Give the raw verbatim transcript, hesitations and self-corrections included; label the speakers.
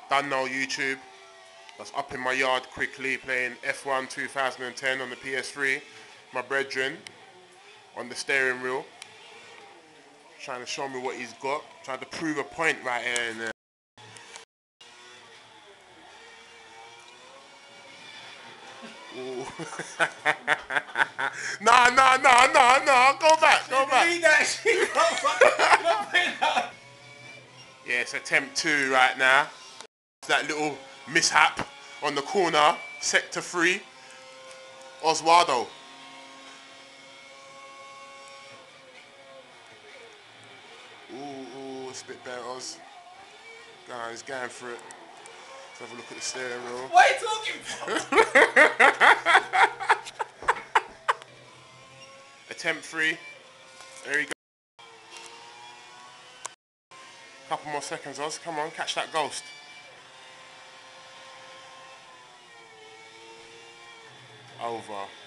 Speaker 1: Done now, YouTube. That's up in my yard quickly playing F one two thousand ten on the P S three. My brethren on the steering wheel. Trying to show me what he's got. Trying to prove a point right here and there. Nah, nah, nah, nah, nah. Go back, go back. Yeah, it's attempt two right now. That little mishap on the corner, sector three. Oswaldo. Ooh, ooh, it's a bit better, Oz. Nah, he's going for it. Let's have a look at the steering wheel.
Speaker 2: What are you talking about?
Speaker 1: Attempt three. There you go. Couple more seconds, Oz. Come on, catch that ghost. Over.